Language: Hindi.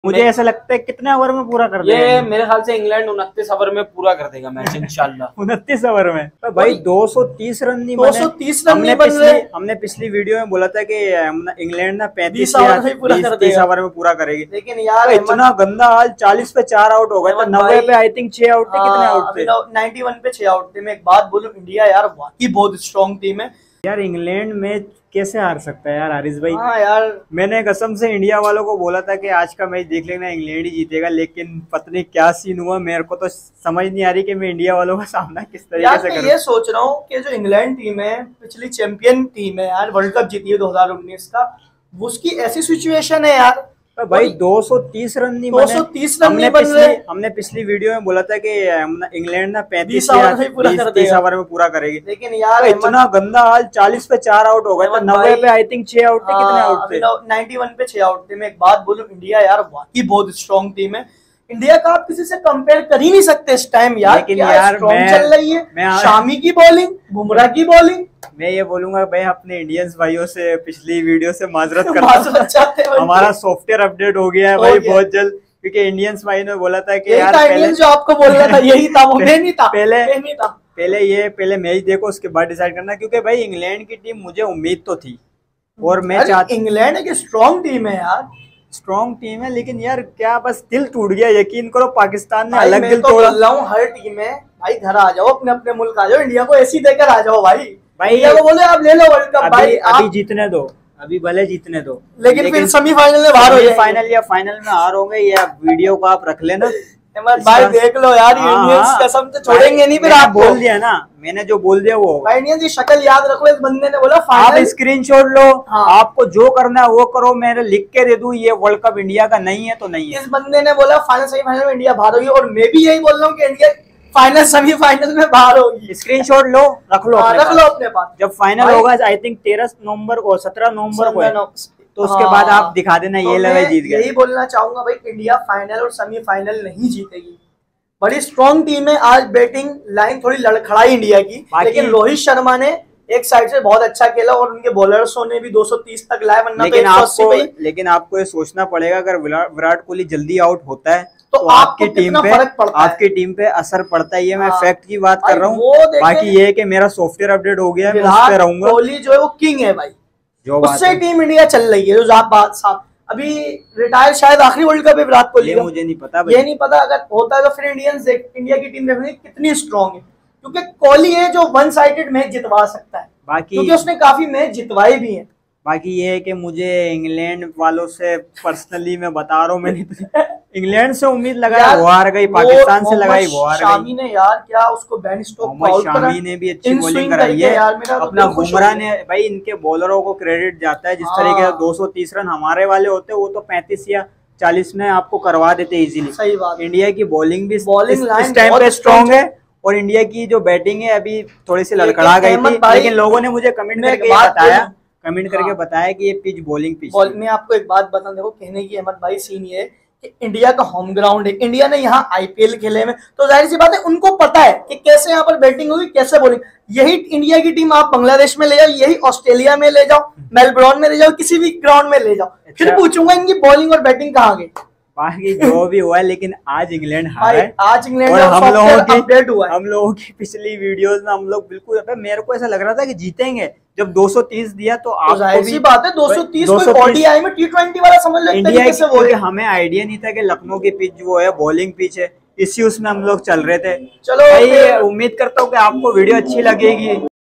मुझे ऐसा लगता है कितने ओवर में पूरा कर देगा ये मेरे ख्याल से इंग्लैंड 29 ओवर में पूरा कर देगा मैच इंशाल्लाह। 29 ओवर में तो भाई 230 रन नहीं 230 रन नहीं बन रहे। हमने पिछली वीडियो में बोला था कि इंग्लैंड ना 35 ओवर में पूरा कर देगा। ओवर में पूरा करेगी, लेकिन यार तो इतना गंदा हाल। 40 पे 4 आउट हो गए थे, 90 पे आई थिंक 6 आउट थे। कितने आउट थे? 91 पे 6 आउट थे। मैं एक बात बोलूं, इंडिया यार वाकई बहुत स्ट्रॉन्ग टीम है यार। इंग्लैंड में कैसे हार सकता है यार हारिस भाई? हाँ यार, मैंने कसम से इंडिया वालों को बोला था कि आज का मैच देख लेना, इंग्लैंड ही जीतेगा, लेकिन पता नहीं क्या सीन हुआ। मेरे को तो समझ नहीं आ रही कि मैं इंडिया वालों का सामना किस तरीके से करूं। ये सोच रहा हूँ कि जो इंग्लैंड टीम है, पिछली चैंपियन टीम है यार, वर्ल्ड कप जीती है 2019 का, उसकी ऐसी सिचुएशन है यार भाई 230 रन नहीं 230 रन नहीं बन रहे। हमने पिछली वीडियो में बोला था कि इंग्लैंड ना 35 ओवर में पूरा करेगी, लेकिन यार इतना गंदा हाल। 40 पे 4 आउट हो गए थे, 90 पे आई थिंक 6 आउट थे। कितने आउट थे? 91 पे 6 आउट थे। मैं एक बात बोलूं, इंडिया यार वाकई बहुत स्ट्रॉन्ग टीम है। इंडिया का आप किसी से कंपेयर कर ही नहीं सकते इस टाइम यार। लेकिन यार चल रही है शामी की बॉलिंग, बुमराह की बॉलिंग। मैं ये बोलूंगा भाई अपने इंडियंस भाइयों से पिछली वीडियो से माजरत करता हूं। हमारा सॉफ्टवेयर अपडेट हो गया है भाई बहुत जल्द, क्योंकि इंडियंस भाई ने बोला था कि यार पहले जो आपको बोल रहा था यही था, वो नहीं था पहले मैच देखो उसके बाद डिसाइड करना, क्योंकि भाई इंग्लैंड की टीम मुझे उम्मीद तो थी और मैं चाहता। इंग्लैंड एक स्ट्रॉन्ग टीम है यार, स्ट्रॉन्ग टीम है, लेकिन यार क्या बस दिल टूट गया। यकीन करो पाकिस्तान ने अलग दिल तोड़ा। हर टीम है भाई, घर आ जाओ, अपने अपने मुल्क आ जाओ, इंडिया को ऐसी देकर आ जाओ भाई। इंडिया को बोले आप ले लो वर्ल्ड कप भाई, अभी जीतने दो, अभी भले जीतने दो, लेकिन फिर सेमीफाइनल में बाहर हो जाएंगे। फाइनल या फाइनल में हार होंगे। या वीडियो को आप रख लेना भाई, देख लो यार, इंडियंस कसम से छोड़ेंगे नहीं। फिर आप बोल दिया ना, मैंने जो बोल दिया वो इंडियंस की शक्ल याद रख लो। इस बंदे ने बोला आप स्क्रीनशॉट लो, आपको जो करना है वो करो, मैं लिख के दे दूं ये वर्ल्ड कप इंडिया का नहीं है तो नहीं है। इस बंदे ने बोला फाइनल सेमीफाइनल में इंडिया बाहर होगी, और मैं भी यही बोल रहा हूँ कि इंडिया फाइनल सेमीफाइनल में बाहर होगी। स्क्रीनशॉट लो, रख लो अपने पास। जब फाइनल होगा आई थिंक 13 नवंबर और 17 नवंबर को, तो उसके बाद आप दिखा देना ये लगे जीत गए। यही बोलना चाहूंगा भाई, इंडिया फाइनल और सेमीफाइनल नहीं जीतेगी। बड़ी स्ट्रॉन्ग टीम है। आज बैटिंग लाइन थोड़ी लड़खड़ाई इंडिया की, लेकिन रोहित शर्मा ने एक साइड से बहुत अच्छा खेला और उनके बॉलर्सों ने भी 230 तक लाया, वरना लेकिन आपको ये सोचना पड़ेगा, अगर विराट कोहली जल्दी आउट होता है तो आपकी टीम पे असर पड़ता है। ये मैं फैक्ट की बात कर रहा हूँ। बाकी ये है कि मेरा सॉफ्टवेयर अपडेट हो गया है, मैं उस पे रहूंगा। कोहली जो है वो किंग है भाई, उससे टीम इंडिया चल रही है। जो बात साहब अभी रिटायर शायद आखिरी वर्ल्ड कप है विराट कोहली, मुझे नहीं पता। ये नहीं पता, अगर होता है तो फिर इंडिया की टीम देखोगे कितनी स्ट्रॉन्ग है, क्योंकि कोहली है जो वन साइडेड मैच जितवा सकता है। बाकी क्योंकि उसने काफी मैच जितवाए भी हैं। बाकी ये है कि मुझे इंग्लैंड वालों से पर्सनली मैं बता रहा हूँ, मैंने इंग्लैंड से उम्मीद लगाई, वो हार गई। पाकिस्तान से लगाई, वो हार गई। शामी ने यार क्या उसको बेन स्टोक्स, शामी ने भी अच्छी बॉलिंग कराई है। अपना बुमराह ने भाई, इनके बॉलरों को क्रेडिट जाता है। जिस तरीके से 230 रन हमारे वाले होते वो तो 35 या 40 में आपको करवा देते इजीली। सही बात। इंडिया की बॉलिंग भी इस टाइम पे स्ट्रॉन्ग है, और इंडिया की जो बैटिंग है अभी थोड़ी सी लड़खड़ा गई थी, लेकिन लोगों ने मुझे कमेंट करके बताया कि ये पिच बॉलिंग पिच। मैं आपको एक बात बता, देखो कहने की अहमद भाई सीन ये कि इंडिया का होम ग्राउंड है, इंडिया ने यहाँ आईपीएल खेले में, तो जाहिर सी बात है उनको पता है कि कैसे यहाँ पर बैटिंग होगी, कैसे बॉलिंग। यही इंडिया की टीम आप बांग्लादेश में ले जाओ, यही ऑस्ट्रेलिया में ले जाओ, मेलबोर्न में ले जाओ, किसी भी ग्राउंड में ले जाओ, फिर पूछूंगा इनकी बॉलिंग और बैटिंग कहाँ गई। बाकी जो भी हुआ है, लेकिन आज इंग्लैंड हारा है। आज इंग्लैंड और हम लोगों की पिछली वीडियोस में हम लोग बिल्कुल, मेरे को ऐसा लग रहा था कि जीतेंगे। जब 230 दिया तो आपको भी बात है 230 ओडीआई में T20 वाला समझ लो इंडिया की। हमें आइडिया नहीं था कि लखनऊ की पिच वो है बॉलिंग पिच है, इसी उसमें हम लोग चल रहे थे। चलो भाई, उम्मीद करता हूँ कि आपको वीडियो अच्छी लगेगी।